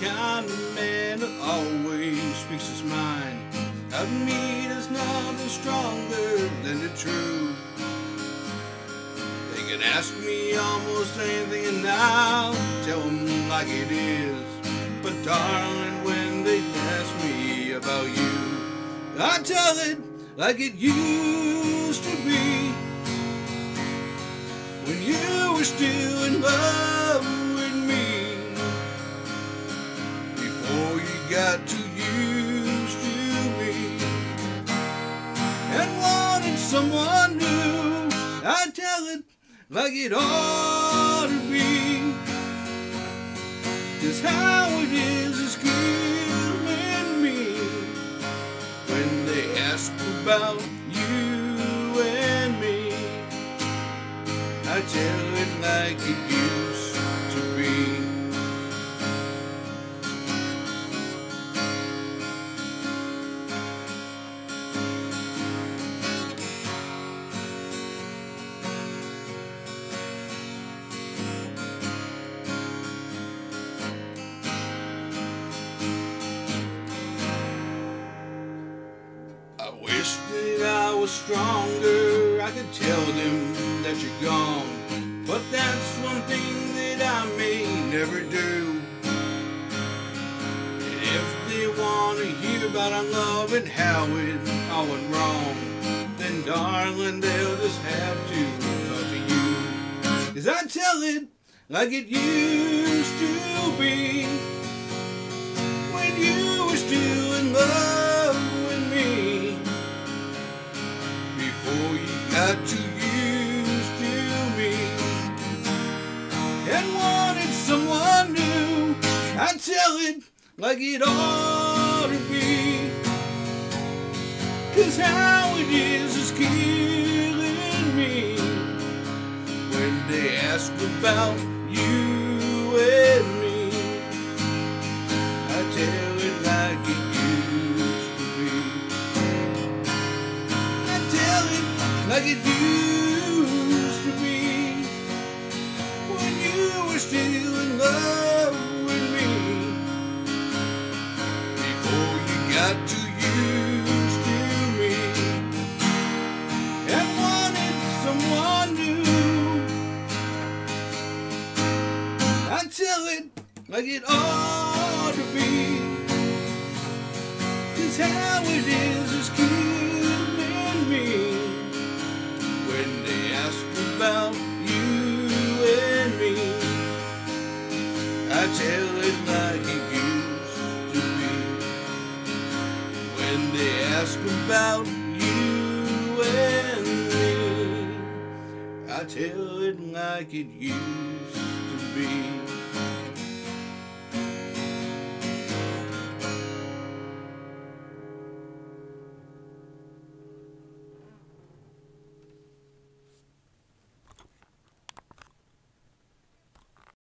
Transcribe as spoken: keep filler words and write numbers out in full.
kind of man that always speaks his mind. Out in me there's nothing stronger than the truth. They can ask me almost anything and I'll tell them like it is. But darling, when they ask me about you, I tell it like it used to be. When you were still in love with me, before you got too used to me and wanted someone new, I tell it like it ought to be. 'Cause how it is is killing me when they ask about you and me. I tell it like it used to be. I wish that I was stronger, I could tell them that you're gone. But that's one thing that I may never do. And if they want to hear about our love and how it all went wrong, then darling, they'll just have to talk to you. 'Cause I tell it like it used to be, when you were still in love with me, before you got too used to me and wanted someone new. I tell it like it ought to be. 'Cause how it is is killing me when they ask about you and me. I tell it like it used to be. I tell it like it used to be, when you were still in love with me, before you got too used to me and wanted someone new. I tell it like it ought to be. 'Cause how it is is killing me when they ask about you and me. I tell it like it used to be. When they ask about you and me, I tell it like it used to be.